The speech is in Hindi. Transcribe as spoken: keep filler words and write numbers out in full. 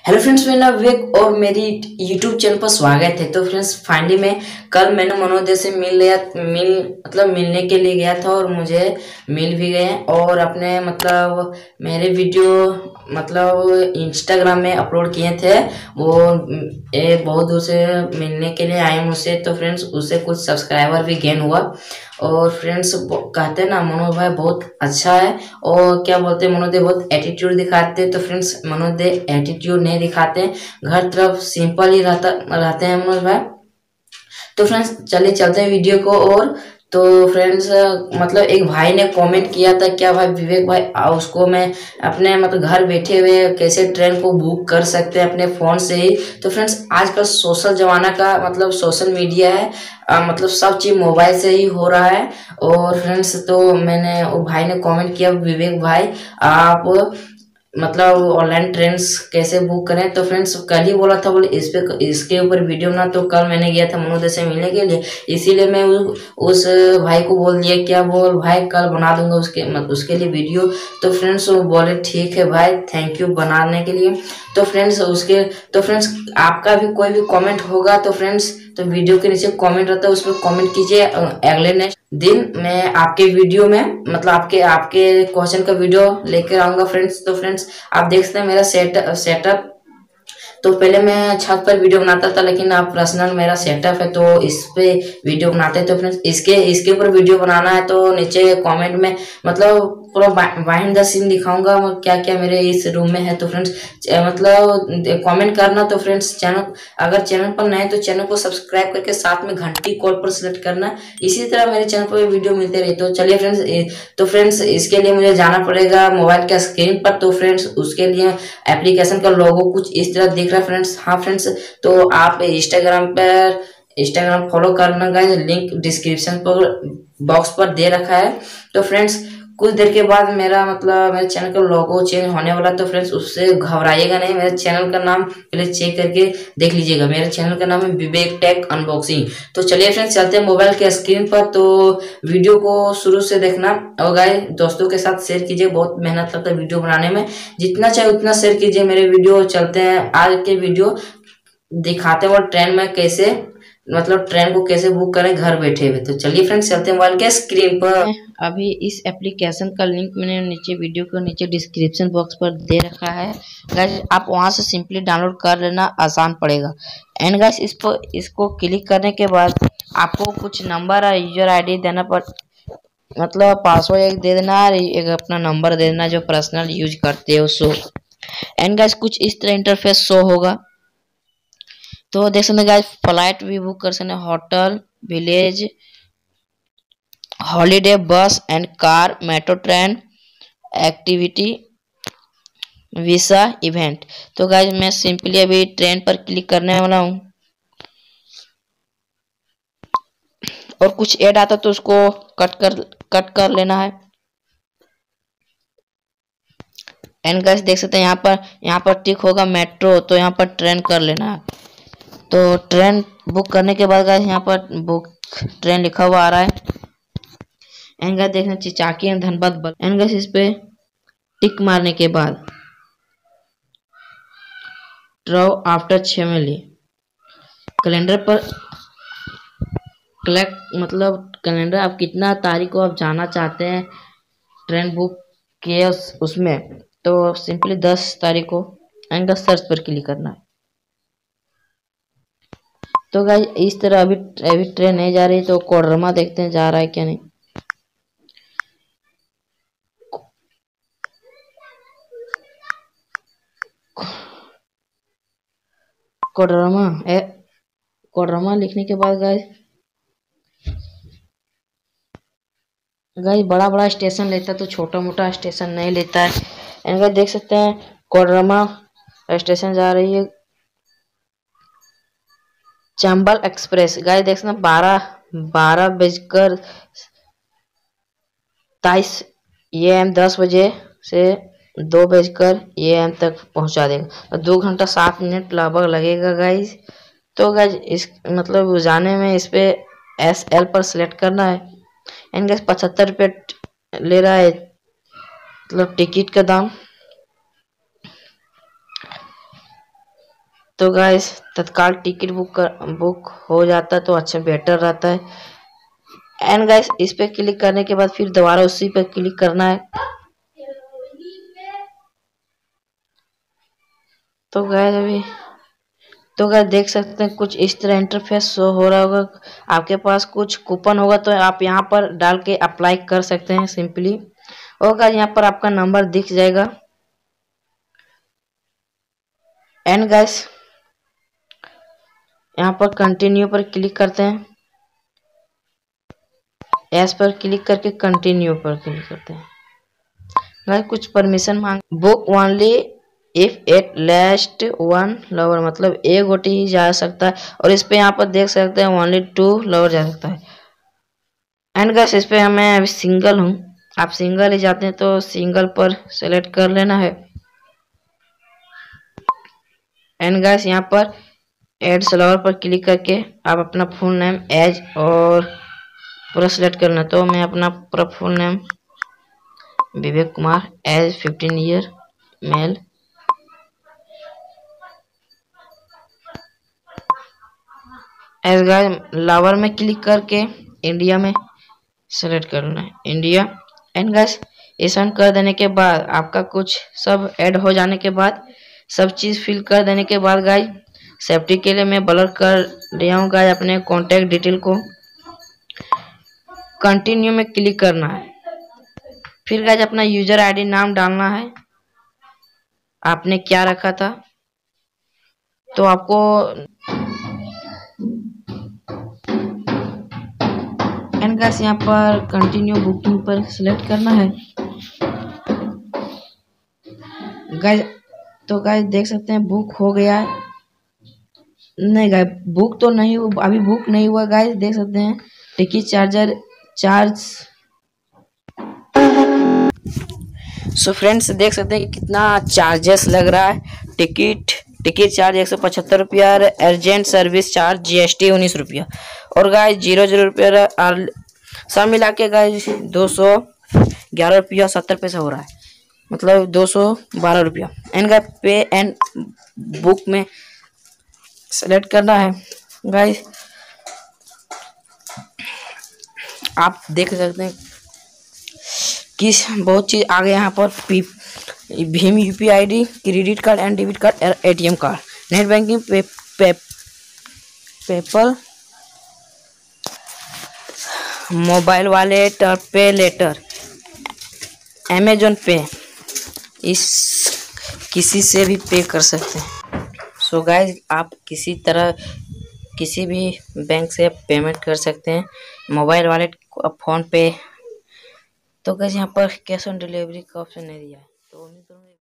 हेलो फ्रेंड्स, मेरा नाम विवेक और मेरी यूट्यूब चैनल पर स्वागत है। तो फ्रेंड्स फाइनली मैं कल मैंने मनोदय से मिल लिया मिल मतलब मिलने के लिए गया था और मुझे मिल भी गए। और अपने मतलब मेरे वीडियो मतलब इंस्टाग्राम में अपलोड किए थे, वो ए, बहुत दूर से मिलने के लिए आए मुझसे। तो फ्रेंड्स उससे कुछ सब्सक्राइबर भी गेन हुआ। और फ्रेंड्स कहते हैं ना, मनोज भाई बहुत अच्छा है और क्या बोलते हैं, मनोज बहुत एटीट्यूड दिखाते हैं। तो फ्रेंड्स मनोज एटीट्यूड नहीं दिखाते, घर तरफ सिंपल ही रहता रहते हैं मनोज भाई। तो फ्रेंड्स चलिए चलते हैं वीडियो को। और तो फ्रेंड्स मतलब एक भाई ने कमेंट किया था, क्या भाई विवेक भाई आ, उसको मैं अपने मतलब घर बैठे हुए कैसे ट्रेन को बुक कर सकते हैं अपने फ़ोन से ही। तो फ्रेंड्स आजकल सोशल जमाना का मतलब सोशल मीडिया है, आ, मतलब सब चीज़ मोबाइल से ही हो रहा है। और फ्रेंड्स तो मैंने वो भाई ने कमेंट किया, विवेक भाई आप मतलब ऑनलाइन ट्रेन्स कैसे बुक करें। तो फ्रेंड्स कल ही बोला था, बोले इस पे इसके ऊपर वीडियो बना। तो कल मैंने गया था मनोदय से मिलने के लिए, इसीलिए मैं उ, उस भाई को बोल दिया, क्या बोल भाई कल बना दूंगा उसके मतलब उसके लिए वीडियो। तो फ्रेंड्स वो बोले ठीक है भाई, थैंक यू बनाने के लिए। तो फ्रेंड्स उसके तो फ्रेंड्स आपका भी कोई भी कमेंट होगा तो फ्रेंड्स तो वीडियो के नीचे कमेंट रहता है, उस पर कमेंट कीजिए। अगले नेक्स्ट दिन मैं आपके वीडियो में मतलब आपके आपके क्वेश्चन का वीडियो लेकर आऊंगा फ्रेंड्स। तो फ्रेंड्स आप देख सकते हैं मेरा सेट सेटअप। तो पहले मैं छत पर वीडियो बनाता था, लेकिन अब पर्सनल मेरा सेटअप है तो इस पे वीडियो बनाते हैं। तो फ्रेंड्स इसके इसके ऊपर वीडियो बनाना है तो नीचे कमेंट में मतलब पूरा बाइंड द सीन दिखाऊंगा क्या क्या मेरे इस रूम में है। तो फ्रेंड्स मतलब कमेंट करना। तो फ्रेंड्स चैनल अगर चैनल पर नए तो चैनल को सब्सक्राइब करके साथ में घंटी कॉल पर सेलेक्ट करना। इसी तरह मेरे चैनल पर वीडियो मिलते रहे। तो चलिए फ्रेंड्स, तो फ्रेंड्स इसके लिए मुझे जाना पड़ेगा मोबाइल के स्क्रीन पर। तो फ्रेंड्स उसके लिए एप्लीकेशन का लोगो कुछ इस तरह दिख रहा है फ्रेंड्स। हाँ फ्रेंड्स, तो आप इंस्टाग्राम पर इंस्टाग्राम फॉलो करना गाइस, लिंक डिस्क्रिप्शन पर बॉक्स पर दे रखा है। तो फ्रेंड्स कुछ देर के बाद मेरा मतलब मेरे चैनल का लोगो चेंज होने वाला। तो फ्रेंड्स उससे घबराइएगा नहीं, मेरे चैनल का नाम पहले चेक करके देख लीजिएगा। मेरे चैनल का नाम है विवेक टेक अनबॉक्सिंग। तो चलिए फ्रेंड्स चलते हैं मोबाइल के स्क्रीन पर। तो वीडियो को शुरू से देखना और गाइस दोस्तों के साथ शेयर कीजिए, बहुत मेहनत लगता है वीडियो बनाने में, जितना चाहे उतना शेयर कीजिए मेरे वीडियो। चलते हैं आज के वीडियो दिखाते हैं वो ट्रेन में कैसे मतलब ट्रेन को कैसे बुक करें घर बैठे हुए। तो चलिए फ्रेंड्स चलते हैं मोबाइल के स्क्रीन पर। अभी इस एप्लीकेशन का लिंक मैंने नीचे वीडियो के नीचे डिस्क्रिप्शन बॉक्स पर दे रखा है गाइस, आप वहां से सिंपली डाउनलोड कर लेना, आसान पड़ेगा। एंड गाइस इस पर इसको क्लिक करने के बाद आपको कुछ नंबर और यूजर आईडी देना पड़ मतलब पासवर्ड एक दे देना और एक अपना नंबर दे देना जो पर्सनल यूज करते हो सो। एंड गाइस कुछ इस तरह इंटरफेस शो होगा। तो देख सकते गाइस फ्लाइट भी बुक कर सकते, hotel, village, holiday, bus and car, metro train, activity, visa, event. तो गाइस मैं सिंपली अभी ट्रेन पर क्लिक करने वाला हूँ और कुछ ऐड आता तो उसको कट कर कट कर लेना है। एंड गाइस देख सकते हैं यहाँ पर यहाँ पर टिक होगा मेट्रो, तो यहाँ पर ट्रेन कर लेना है। तो ट्रेन बुक करने के बाद गाइस यहाँ पर बुक ट्रेन लिखा हुआ आ रहा है। एंड गाइस देखना चिचाकी एंड धनबाद बल। एंड गाइस इस पे टिक मारने के बाद ट्रव आफ्टर छेमेली कैलेंडर पर कलेक्ट मतलब कैलेंडर आप कितना तारीख को आप जाना चाहते हैं ट्रेन बुक के उस, उसमें तो सिंपली दस तारीख को एंड सर्च पर क्लिक करना है। तो गाइस इस तरह अभी अभी ट्रेन नहीं जा रही, तो कोडरमा देखते हैं जा रहा है क्या नहीं। कोडरमा ए कोडरमा लिखने के बाद गाइस गाइस बड़ा बड़ा स्टेशन लेता है तो छोटा मोटा स्टेशन नहीं लेता है। एंड गाइस देख सकते हैं कोडरमा स्टेशन जा रही है चंबल एक्सप्रेस। गाइस देख सकते हैं बारह बारह बजकर तेईस ए एम दस बजे से दो बजकर ए एम तक पहुंचा देगा, तो दो घंटा सात मिनट लगभग लगेगा गाइस। तो गाइस इस मतलब जाने में इस पे एस एल पर सिलेक्ट करना है। एंड गाइस पचहत्तर रुपये ले रहा है मतलब टिकट का दाम। तो गाइस तत्काल टिकट बुक कर बुक हो जाता है तो अच्छा बेटर रहता है। एंड गाइस इस पे क्लिक करने के बाद फिर दोबारा उसी पे क्लिक करना है। तो गाइस अभी तो गाइस देख सकते हैं कुछ इस तरह इंटरफेस शो हो रहा होगा। आपके पास कुछ कूपन होगा तो आप यहाँ पर डाल के अप्लाई कर सकते हैं सिंपली। और गाइस यहाँ पर आपका नंबर दिख जाएगा। एंड गाइस यहाँ पर कंटिन्यू पर क्लिक करते हैं। एस पर क्लिक करके कंटिन्यू पर क्लिक करते हैं। गाइस कुछ परमिशन मांग book only if at last one lover, मतलब एक गोटी ही जा सकता है। और इस पे यहाँ पर देख सकते हैं ओनली टू लवर जा सकता है। एंड गाइस इस पे मैं अभी सिंगल हूँ, आप सिंगल ही जाते हैं तो सिंगल पर सेलेक्ट कर लेना है। एंड गाइस यहाँ पर एड लवर पर क्लिक करके आप अपना फुल नेम एज और पूरा सेलेक्ट करना। तो मैं अपना पूरा full name Vivek Kumar age fifteen year male. Age guys lover में क्लिक करके इंडिया में सेलेक्ट करना है इंडिया। एंड गाइस ऐसा कर देने के बाद आपका कुछ सब ऐड हो जाने के बाद सब चीज फिल कर देने के बाद गाइस सेफ्टी के लिए मैं ब्लर कर दिया हूँ गाइस अपने कॉन्टेक्ट डिटेल को। कंटिन्यू में क्लिक करना है। फिर गाइस अपना यूजर आईडी नाम डालना है, आपने क्या रखा था। तो आपको एंड गाइस यहाँ पर कंटिन्यू बुकिंग पर सिलेक्ट करना है गाइस। तो गाइस देख सकते हैं बुक हो गया है। नहीं गाइस बुक तो नहीं हुआ, अभी बुक नहीं हुआ गाइस। देख सकते हैं ticket charger charge. So friends देख सकते हैं कि कितना चार्जेस लग रहा है। टिकट टिकट चार्ज एक सौ पचहत्तर रुपया, अर्जेंट सर्विस चार्ज जीएसटी उन्नीस रुपया और गाइस जीरो जीरो रुपया सब मिला के गाइस दो सौ ग्यारह रुपया सत्तर पैसा हो रहा है, मतलब दो सौ बारह रुपया। And guys pay and book में सेलेक्ट करना है गाइस। आप देख सकते हैं कि बहुत चीज आ गया यहाँ पर। भीम UPI ID, credit card and debit card, ATM card, net banking, pay, pay, PayPal, mobile wallet और पे लेटर, अमेजोन पे, इस किसी से भी पे कर सकते हैं। सो गाइस आप किसी तरह किसी भी बैंक से पेमेंट कर सकते हैं, मोबाइल वॉलेट, फोन पे। तो गाइस यहाँ पर कैश ऑन डिलीवरी का ऑप्शन नहीं दिया है।